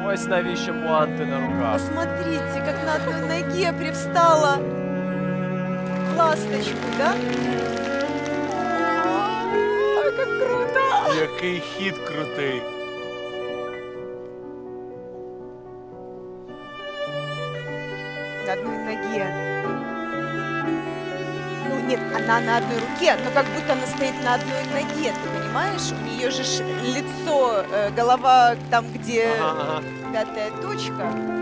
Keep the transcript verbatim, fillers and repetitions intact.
Ось навіщо пуанти на руках. Посмотрите, как на одной ноге привстала ласточку, да? Ой, как круто! Який хід крутий. На одной ноге. Ну, нет, она на одной руке, но как будто она стоит на одной ноге, ты понимаешь? У нее же ж лицо, э, голова там, где Ага, ага. пятая точка.